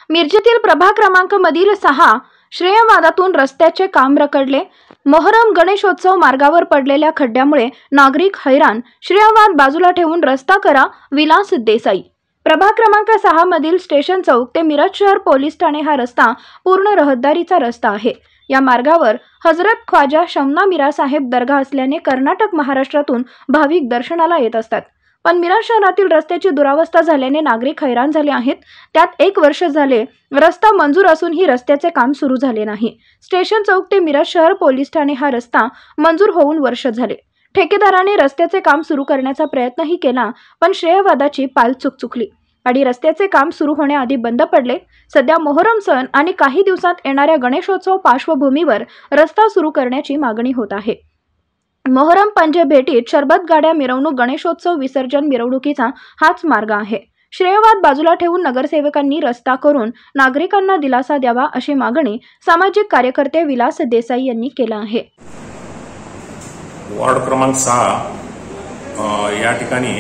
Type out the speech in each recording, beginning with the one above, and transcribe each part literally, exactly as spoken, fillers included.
मिरजेतील प्रभाग क्रमांक मधील सहा श्रेयवादातून रस्त्याचे काम रखडले। मोहरम गणेशोत्सव मार्गावर पडलेल्या खड्ड्यामुळे नागरिक हैराण। श्रेयवाद बाजूला ठेवून रस्ता करा, विलास देसाई। प्रभाग क्रमांक सहा मधील स्टेशन चौक ते मिरज शहर पोलीस ठाणे हा रस्ता पूर्ण रहदारीचा रस्ता आहे। या मार्गावर हजरत ख्वाजा शमना मीरा साहेब दर्गा असल्याने कर्नाटक महाराष्ट्रातून भाविक दर्शनाला येत असतात। पण मिरज शहरातील रस्त्याची दुरावस्था झाल्याने नागरिक हैराण झाले आहेत। त्यात एक वर्ष झाले रस्ता मंजूर असूनही रस्त्याचे काम सुरू झाले नाही। स्टेशन चौक ते मिरज शहर पोलीस ठाणे हा रस्ता मंजूर होऊन वर्ष झाले। ठेकेदाराने रस्त्याचे काम सुरू करण्याचा प्रयत्नही केला, पण श्रेयवादाची पाल चुकचुकली आणि रस्त्याचे काम सुरू होण्याआधी बंद पडले। सध्या मोहरम सण आणि काही दिवसात येणाऱ्या गणेशोत्सव पार्श्वभूमीवर रस्ता सुरू करण्याची मागणी होत आहे। मोहरम पंजे भेटीत शरबत गाड्या मिरवणूक गणेशोत्सव विसर्जन मिरवणुकीचा हाच मार्ग आहे। श्रेयवाद बाजूला ठेवून नगरसेवकांनी रस्ता करून नागरिकांना दिलासा द्यावा अशी मागणी सामाजिक कार्यकर्ते विलास देसाई यांनी केला आहे। वार्ड क्रमांक सहा या ठिकाणी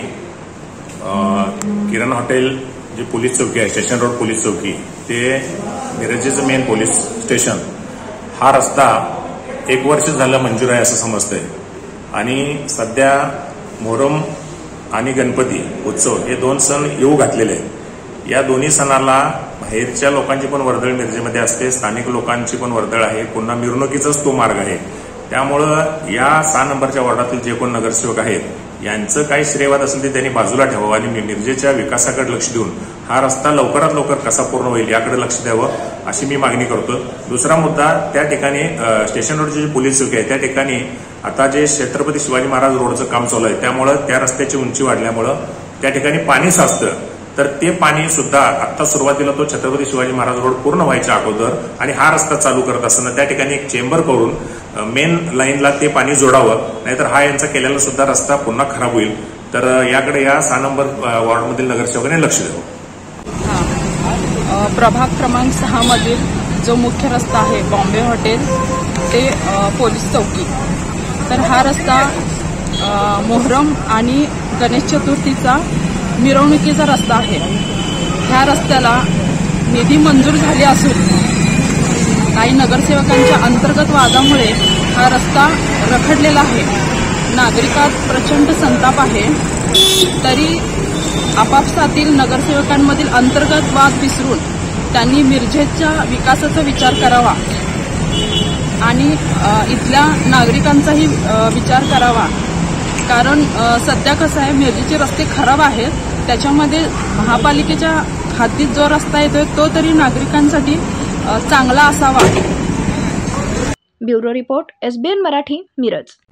किरण हॉटेल जी पोलीस चौकी आहे, स्टेशन रोड पोलीस चौकी ते मिरजेचं मेन पोलीस स्टेशन, हा रस्ता एक वर्ष झालं मंजूर आहे असं समजतंय। आणि सध्या मोहरम आणि गणपती उत्सव हे दोन सण येऊ घातलेले आहेत। या दोन्ही सणाला बाहेरच्या लोकांची पण वर्दळ मिरजेमध्ये असते, स्थानिक लोकांची पण वर्दळ आहे, पुन्हा मिरवणुकीचाच तो मार्ग आहे। त्यामुळं या सहा नंबरच्या वॉर्डातील जे कोण नगरसेवक आहेत यांचं काही श्रेयवाद असेल ते त्यांनी बाजूला ठेवावं आणि मिरजेच्या विकासाकडे लक्ष देऊन हा रस्ता लवकरात लवकर कसा पूर्ण होईल याकडे लक्ष द्यावं अशी मी मागणी करतो। दुसरा मुद्दा, त्या ठिकाणी स्टेशन रोडची जी पोलीस चौकी आहे त्या ठिकाणी आता जे छत्रपती शिवाजी महाराज रोडचं काम चालू आहे, त्यामुळं त्या रस्त्याची उंची वाढल्यामुळं त्या ठिकाणी पाणी साचतं। तर ते पाणी सुद्धा आता सुरुवातीला तो छत्रपती शिवाजी महाराज रोड पूर्ण व्हायच्या अगोदर आणि हा रस्ता चालू करत असताना त्या ठिकाणी एक चेंबर करून मेन लाईनला ते पाणी जोडावं, नाहीतर हा यांचा केलेला सुद्धा रस्ता पुन्हा खराब होईल। तर याकडे या सहा नंबर वॉर्डमधील नगरसेवकांनी लक्ष द्यावं। प्रभाग क्रमांक सहा मधील जो मुख्य रस्ता आहे बॉम्बे हॉटेल ते पोलीस चौकी, तर हा रस्ता मोहरम आणि गणेश चतुर्थीचा मिरवणुकीचा रस्ता आहे। ह्या रस्त्याला निधी मंजूर झाले असून काही नगरसेवकांच्या अंतर्गत वादामुळे हा रस्ता रखडलेला आहे। नागरिकात प्रचंड संताप आहे, तरी आपापसातील नगरसेवकांमधील अंतर्गत वाद विसरून त्यांनी मिरजेच्या विकासाचा विचार करावा आणि इथल्या नागरिकांचाही विचार करावा। कारण सध्या कसं आहे, मिरजेचे रस्ते खराब आहेत, त्याच्यामध्ये महापालिकेच्या हद्दीत जो रस्ता येतोय तो तरी नागरिकांसाठी चांगला असावा। Bureau report, SBN Marathi, Miraj.